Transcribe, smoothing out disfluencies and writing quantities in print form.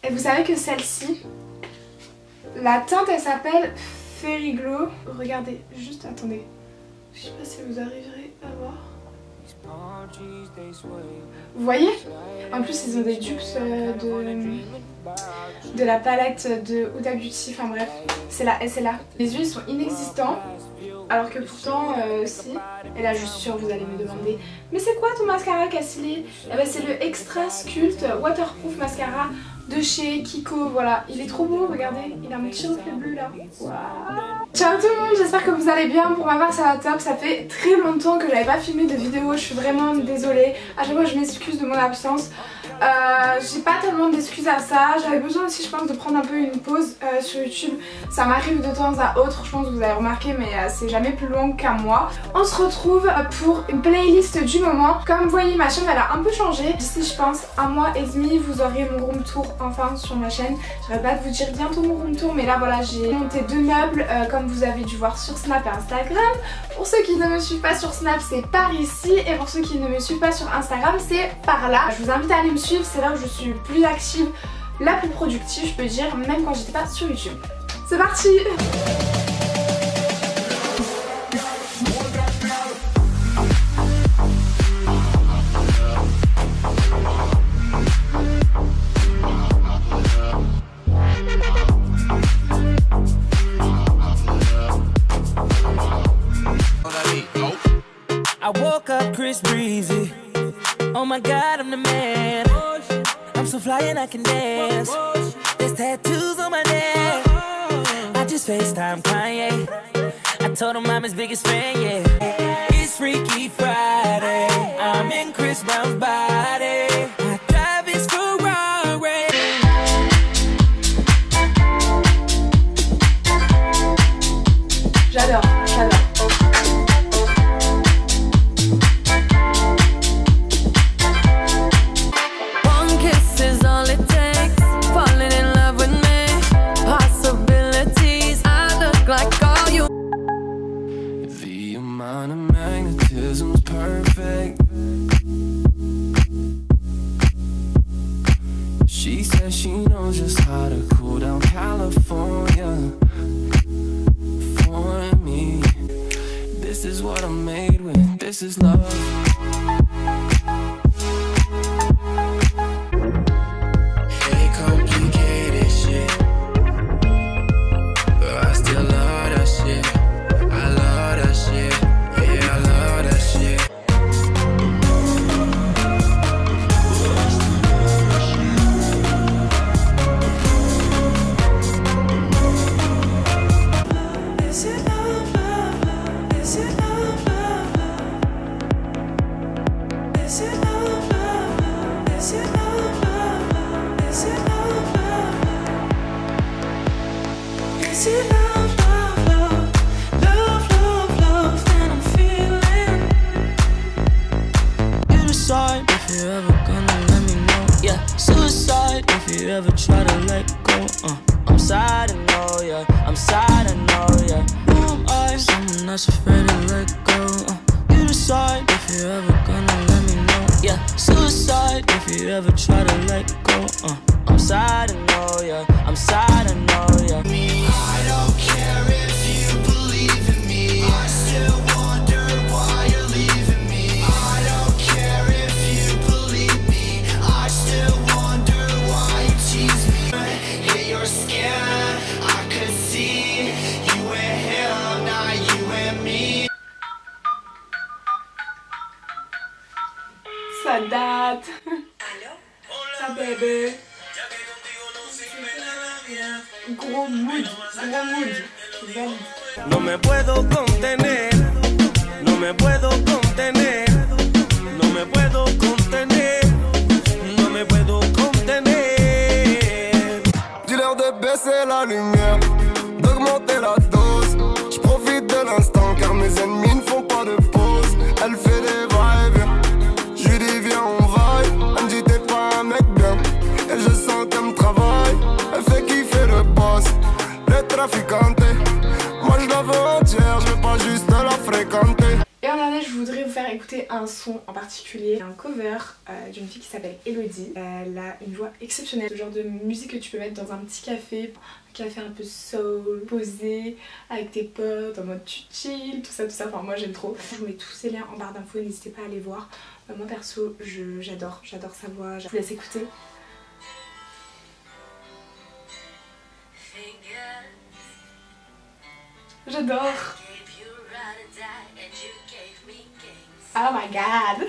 Et vous savez que celle-ci, la teinte elle s'appelle Fairy Glow. Regardez, juste attendez. Je sais pas si vous arriverez à voir. Vous voyez? En plus ils ont des dupes de la palette de Huda Beauty, enfin bref, c'est la SLA. Les yeux ils sont inexistants, alors que pourtant si. Et là je suis sûre vous allez me demander, mais c'est quoi ton mascara Cassili? Eh ben c'est le Extra Sculpt Waterproof Mascara de chez Kiko, voilà, il est trop beau, regardez, il a un petit reflet bleu là. Wow. Ciao tout le monde, j'espère que vous allez bien. Pour ma part ça va top, ça fait très longtemps que j'avais pas filmé de vidéo, je suis vraiment désolée. À chaque fois je m'excuse de mon absence. J'ai pas tellement d'excuses à ça, j'avais besoin aussi je pense de prendre un peu une pause sur YouTube. Ça m'arrive de temps à autre, je pense que vous avez remarqué, mais c'est jamais plus long qu'un mois. On se retrouve pour une playlist du moment. Comme vous voyez ma chaîne elle a un peu changé. D'ici je pense un mois et demi vous aurez mon room tour enfin sur ma chaîne. J'arrête pas de vous dire bientôt mon room tour, mais là voilà j'ai monté 2 meubles comme vous avez dû voir sur Snap et Instagram. Pour ceux qui ne me suivent pas sur Snap c'est par ici, et pour ceux qui ne me suivent pas sur Instagram c'est par là. Je vous invite à aller me suivre, c'est là où je suis plus active, la plus productive je peux dire, même quand j'étais pas sur YouTube. C'est parti! I woke up Chris Breezy. Oh my God, I'm the man. I'm so fly and I can dance. There's tattoos on my neck. I just FaceTime Kanye. I told him I'm his biggest fan, yeah. It's Freaky Friday. I'm in Chris Brown's body. I drive his Ferrari. J'adore, j'adore. She says she knows just how to cool down California for me. This is what I'm made with, this is love. Hey, complicated shit, but I still love that shit. I love that shit, yeah, I love that shit. If you're ever gonna let me know, yeah. Suicide if you ever try to let go. I'm sad, I know, yeah. I'm sad, I know, yeah. Who am I? Someone that's afraid to let go. You decide if you're ever gonna let me know, yeah. Suicide if you ever try to let go. I'm sad, I know, yeah. I'm sad, I know, yeah. I don't care if you believe in me. I still wonder why you're leaving me. I don't care if you believe me. I still wonder why you tease me. Hit your skin, I could see you and him, not you and me. Ça date. Ah bébé. Gros mood, gros mood. No me puedo contener, no me puedo contener, no me puedo contener, no me puedo contener. Dis-leur de baisser la lumière, d'augmenter la dose. Je profite de l'instant car mes ennemis ne font pas de pause. Elle fait des va-et-vient, je lui dis viens on vaille. Elle me dit t'es pas un mec bien, et je sens qu'elle me travaille. Elle fait kiffer le boss, le traficante. Moi je la veux entière, je veux pas juste la fréquenter. Et en dernier je voudrais vous faire écouter un son en particulier, un cover d'une fille qui s'appelle Elodie. Elle a une voix exceptionnelle, le genre de musique que tu peux mettre dans un petit café, un café un peu soul, posé, avec tes potes, en mode tu chill, tout ça, enfin moi j'aime trop. Je vous mets tous ces liens en barre d'infos, n'hésitez pas à aller voir. Moi perso, j'adore sa voix, je vous laisse écouter. J'adore. Oh my god.